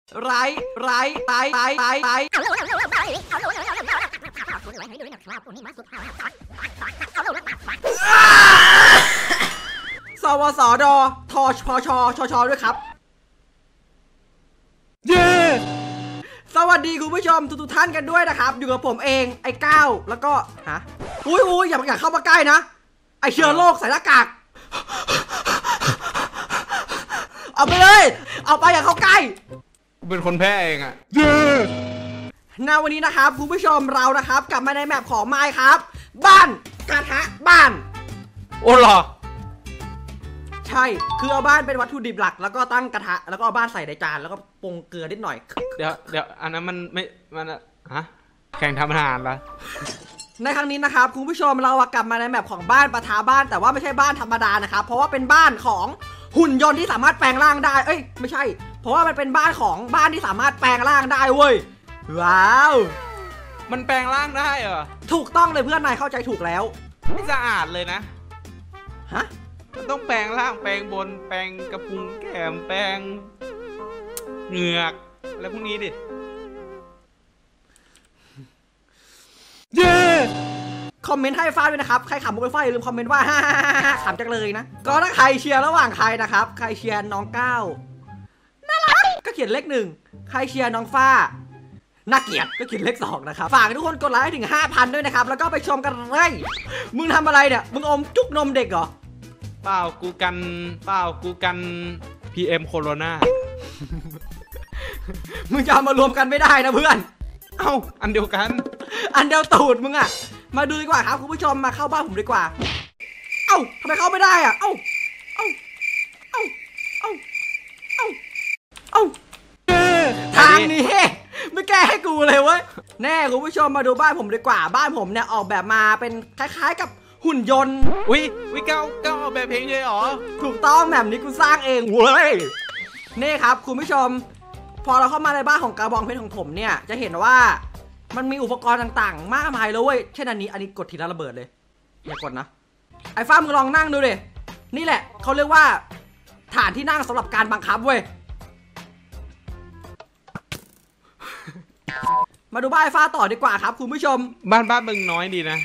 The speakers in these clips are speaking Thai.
ไรสวสดทพชด้วยครับเย้สวัสดีคุณผู้ชมทุกท่านกันด้วยนะครับอยู่กับผมเองไอ้ก้าวแล้วก็ฮะอุ้ยอย่าเข้ามาใกล้นะไอเชื้อโรคใส่หน้ากากเอาไปเลยเอาไปอย่าเข้าใกล้เป็นคนแพ้เองอะในวันนี้นะครับคุณผู้ชมเรานะครับกลับมาในแมปของไม้ครับบ้านกระทะบ้านโอ้หรอใช่คือเอาบ้านเป็นวัตถุดิบหลักแล้วก็ตั้งกระทะแล้วก็เอาบ้านใส่ในจานแล้วก็ปรุงเกลือนิดหน่อยเดี๋ยวอันนั้นมันไม่มันฮะแข่งทำอาหารเหรอในครั้งนี้นะครับคุณผู้ชมเรากลับมาในแมปของบ้านปะทะบ้านแต่ว่าไม่ใช่บ้านธรรมดานะครับเพราะว่าเป็นบ้านของหุ่นยนต์ที่สามารถแปลงร่างได้เอ้ยไม่ใช่เพราะว่ามันเป็นบ้านของบ้านที่สามารถแปลงร่างได้เว้ยว้าวมันแปลงร่างได้เหรอถูกต้องเลยเพื่อนนายเข้าใจถูกแล้วไม่สะอาดเลยนะฮะมันต้องแปลงร่างแปลงบนแปลงกระพุ้งแก้มแปลงเหงือกอะไรพวกนี้ดิเย้คอมเมนต์ให้ฟ้าด้วยนะครับใครขำมุกไปฟ้าอย่าลืมคอมเมนต์ว่าขำจังเลยนะก็ถ้าใครเชียร์ระหว่างใครนะครับใครเชียร์น้องก้าวน่ารักก็เขียนเลข1ใครเชียร์น้องฟ้าน่าเกลียดก็เขียนเลข2นะครับฝากทุกคนกดไลค์ให้ถึง 5,000 ด้วยนะครับแล้วก็ไปชมกันเลยมึงทำอะไรเนี่ยมึงอมจุกนมเด็กเหรอเปล่ากูกัน PM โคโรนามึงจะเอามารวมกันไม่ได้นะเพื่อนเอ้าอันเดียวกันอันเดียวตูดมึงอะมาดูดีกว่าครับคุณผู้ชมมาเข้าบ้านผมดีกว่าเอ้าทำไมเข้าไม่ได้อะเอ้าทางนี้ไม่แก้ให้กูเลยเว้ยแน่คุณผู้ชมมาดูบ้านผมดีกว่าบ้านผมเนี่ยออกแบบมาเป็นคล้ายๆกับหุ่นยนต์วิก้าวออกแบบเพลงเลยเหรอถูกต้องแบบนี้กูสร้างเองเว้ยนี่ครับคุณผู้ชมพอเราเข้ามาในบ้านของกระบองเพชรของผมเนี่ยจะเห็นว่ามันมีอุปกรณ์ต่างๆมากมายเลยเว้ยเช่นอันนี้กดทีละระเบิดเลยอย่ากดนะไอ้ฟ้ามึงลองนั่งดูดินี่แหละเขาเรียกว่าฐานที่นั่งสำหรับการบังคับเว้ยมาดูบ้านไอ้ฟ้าต่อดีกว่าครับคุณผู้ชมบ้านมึงน้อยดีนะ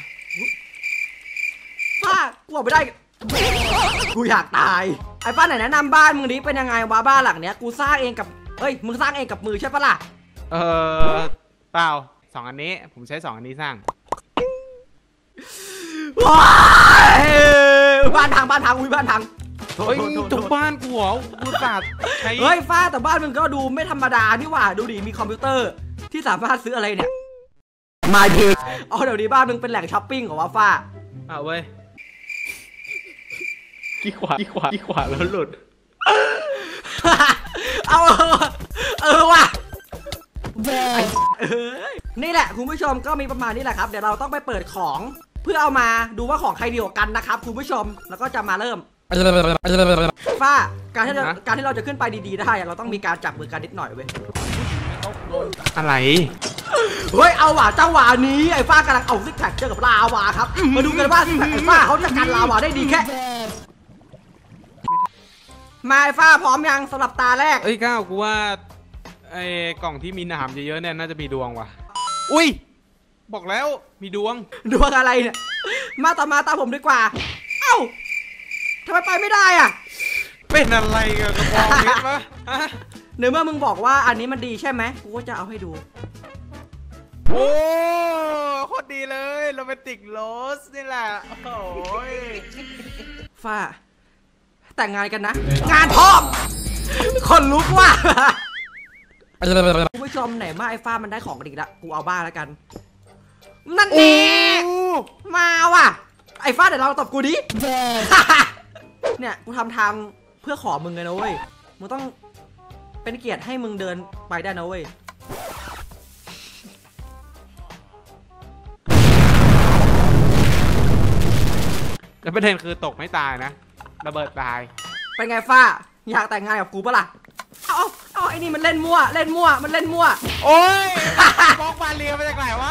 ฟ้ากลัวไม่ได้กูอยากตายไอ้ฟ้าไหนแนะนำบ้านมึงดิเป็นยังไงวะบ้านหลังเนี้ยกูสร้างเองกับมึงสร้างเองกับมือใช่ปะล่ะเปล่า2 อันนี้ผมใช้2 อันนี้สร้างบ้านพังอุ้ยบ้านพังเฮ้ยจบบ้านกูเหรอกูตัดเฮ้ยฟ้าแต่บ้านมึงก็ดูไม่ธรรมดานี่หว่าดูดิมีคอมพิวเตอร์ที่สามารถซื้ออะไรเนี่ยมาเพจอ๋อเดี๋ยวนี้บ้านมึงเป็นแหล่งช้อปปิ้งของว่าฟ้าเว้ยขี้ขวาแล้วหลุดเอาว่ะนี่แหละคุณผู้ชมก็มีประมาณนี้แหละครับเดี๋ยวเราต้องไปเปิดของเพื่อเอามาดูว่าของใครดีกว่ากันนะครับคุณผู้ชมแล้วก็จะมาเริ่มฟ้าการที่เราจะขึ้นไปดีๆได้เราต้องมีการจับมือกันนิดหน่อยเว้ยอะไรเฮ้ยเอาว่ะเจ้าหวานี้ไอ้ฟ้ากำลังเอาซิกแพคเจอกับลาวาครับมาดูกันว่าซิกแพคไอ้ฟ้าเขาจะกันลาวาได้ดีแค่มาไอ้ฟ้าพร้อมยังสำหรับตาแรกก้าวกูว่าไอ้กล่องที่มีหนามเยอะๆเนี่ยน่าจะมีดวงว่ะอุ้ยบอกแล้วมีดวงอะไรเนี่ยมาต่อมาตาผมดีกว่าเอ้าทำไมไปไม่ได้อ่ะเป็นอะไรกับกระบอกเพชรวะเมื่อมึงบอกว่าอันนี้มันดีใช่ไหมกูก็จะเอาให้ดูโอ้โคตรดีเลยโรแมนติกโรสนี่แหละโอ้ยฟ้าแต่งงานกันนะงานทองคนลุกว่ะคุณผู้ชมไหนมาไอ้ฟ้ามันได้ของดีละกูเอาบ้าแล้วกันนั่นเองมาว่ะไอ้ฟ้าเดี๋ยวเราตบกูดิเนี่ยกูทำทางเพื่อขอมึงไงนะเว้ยมึงต้องเป็นเกียรติให้มึงเดินไปได้นะเว้ยแล้วประเด็นคือตกไม่ตายนะระเบิดตายเป็นไงฟ้าอยากแต่งงานกับกูปะล่ะเอาไอ้นี่มันเล่นมั่วมันเล่นมั่วโอ้ยบอกบาเรียมาจากไหนวะ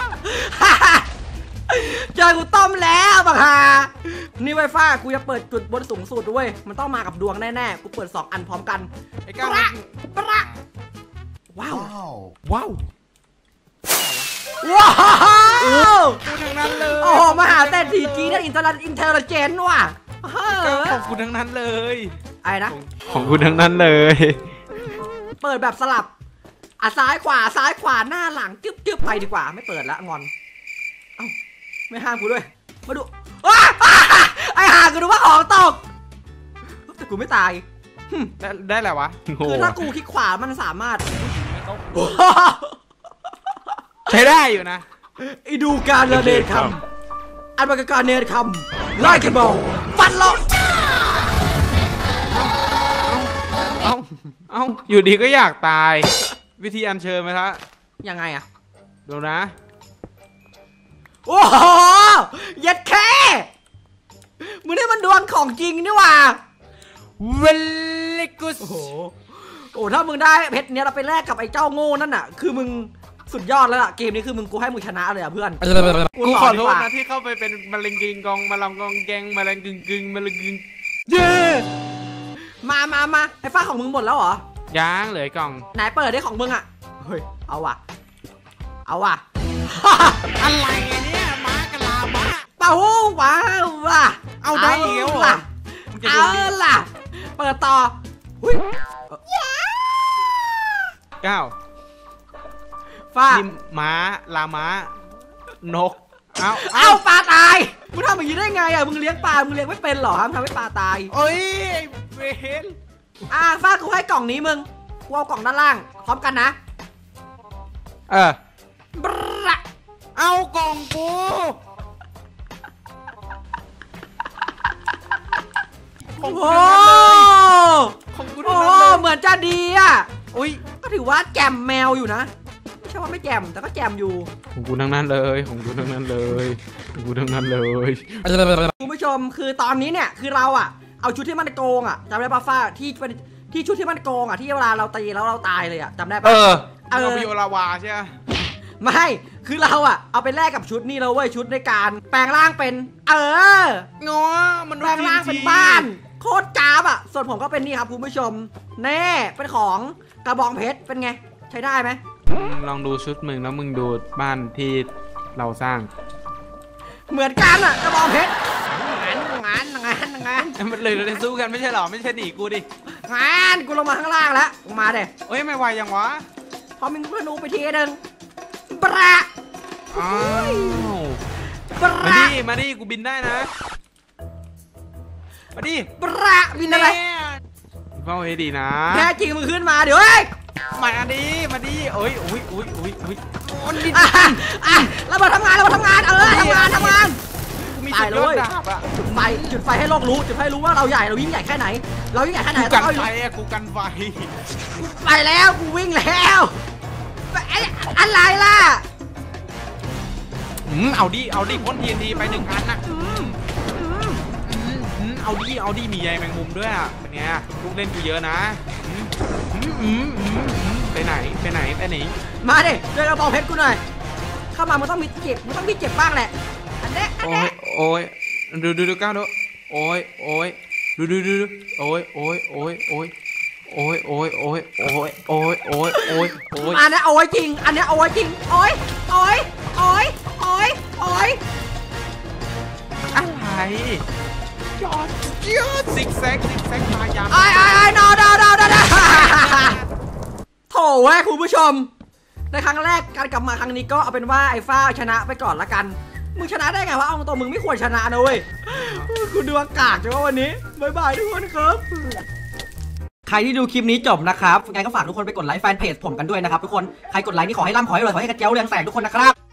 เจอกูต้มแล้วบังฮานี่ไวฟ้ากูจะเปิดจุดบนสูงสุดด้วยมันต้องมากับดวงแน่ๆกูเปิด2 อันพร้อมกันไอ้ก้าวประว้าวว้าวว้าวกูทั้งนั้นเลยโอ้โหมหาเศรษฐีจีนอินเทลเจนว่ะของกูทั้งนั้นเลยไอ้นะของกูทั้งนั้นเลยเปิดแบบสลับซ้ายขวาหน้าหลังจึ๊บไปดีกว่าไม่เปิดละงอนเอ้าไม่ห้ามกูด้วยมาดูไอ้ห่ากูดูว่าของตกแต่กูไม่ตายได้แหละวะคือถ้ากูคลิกขวามันสามารถใช้ได้อยู่นะไอ้ดูการเนรคำอันเป็นการเนรคำไล่กันบอลฟันลงเอ้าอยู่ดีก็อยากตาย วิธีอัญเชิญไหมครับยังไงอะดูนะโอ้โหเย็ดแค่มึงนี่มันดวงของจริงนี่หว่าเวลิกุสโอ้ถ้ามึงได้เพชรเนี้ยเราไปแลกกับไอ้เจ้าโง่นั่นน่ะคือมึงสุดยอดแล้วล่ะเกมนี้คือกูให้มึงชนะเลยอ่ะเพื่อนกูขอโทษนะที่เข้าไปเป็นมะเร็งกิงกองมาลองกองแกงมะเร็งกึ่งมะเร็งกึ่งเย้มาไอ้ฟ้าของมึงหมดแล้วเหรอยังเหลือกล่องไหนเปิดได้ของมึงอ่ะเฮ้ยเอาว่ะอะไรเนี่ยม้ากะลาม้าเป่าว้าวว่ะเอาได้อีกแล้วเอาล่ะเปิดต่อ 9 ฟ้าม้าลาม้านกเอาปลาตายมึงทำอย่างนี้ได้ไงอ่ะมึงเลี้ยงปลามึงเลี้ยงไม่เป็นหรอทำให้ปลาตายเอ้ยเวนฟ้ากูให้กล่องนี้มึงกูเอากล่องด้านล่างพร้อมกันนะเอากล่องกูโอ้โหเหมือนจะดีอ่ะอุ้ยก็ถือว่าแจมแมวอยู่นะไม่ใช่ว่าไม่แจมแต่ก็แจมอยู่ของกูทั้งนั้นเลยคุณผู้ชมคือตอนนี้เนี่ยคือเราอ่ะเอาชุดที่มันโกงอ่ะจำได้ป่ะฟ้าที่ชุดที่มันโกงอ่ะที่เวลาเราตีแล้วเราตายเลยอ่ะจำได้ป่ะเราไปโยลาวาใช่ไหมไม่คือเราอ่ะเอาไปแลกกับชุดนี่เราเว้ยชุดในการแปลงร่างเป็นง้อมันแปลงร่างเป็นบ้านโคตรจ้าบอ่ะส่วนผมก็เป็นนี่ครับคุณผู้ชมแน่เป็นของกระบองเพชรเป็นไงใช้ได้ไหมลองดูชุดมึงแล้วมึงดูบ้านที่เราสร้างเหมือนกันอ่ะกระบองเพชรงานมันเลยเราได้สู้กันไม่ใช่หรอไม่ใช่หนีกูดิงานกูลงมาข้างล่างแล้วมาเด้เอ้ยไม่ไหวยังวะพอมึงพนูไปทีนึงประมาดิกูบินได้นะมาดิประบินอะไรเฝ้าให้ดีนะแน่จริงมึงขึ้นมาเดี๋ยวมาดิโอ้ยเรามาทำงานทำงานตายเลยจุดไฟให้โลกรู้จุดไฟรู้ว่าเราใหญ่เรายิ่งใหญ่แค่ไหนกันไฟกูกันไฟไปแล้วกูวิ่งแล้วอะไรล่ะเอาดิพ่นTNTไป1 อันนะเอาดิมีใยแมงมุมด้วยอ่ะเป็นไงลูกเล่นกูเยอะนะไปไหนมาดิเจอกระบอกเพชรกูหน่อยเข้ามามันต้องมีเจ็บบ้างแหละอันนี้โอ้ยดูก้าวดูโอ้ยดูโอ้ยอันนี้โอ้ยจริงโอ้ยอะไรยอดซิกแซกมายามนอโถ่เว้ยคุณผู้ชมในครั้งแรกการกลับมาครั้งนี้ก็เอาเป็นว่าไอ้ฟ้าชนะไปก่อนละกันมึงชนะได้ไงวะเอาตัวมึงไม่ควรชนะนะเว้ยคุณดูอากาศจังวะวันนี้บ๊ายบายทุกคนครับใครที่ดูคลิปนี้จบนะครับยังไงก็ฝากทุกคนไปกดไลค์แฟนเพจผมกันด้วยนะครับทุกคนใครกดไลค์นี่ขอให้ร่ำขอให้รวยขอให้กระเจ้าเรืองแสงทุกคนนะครับ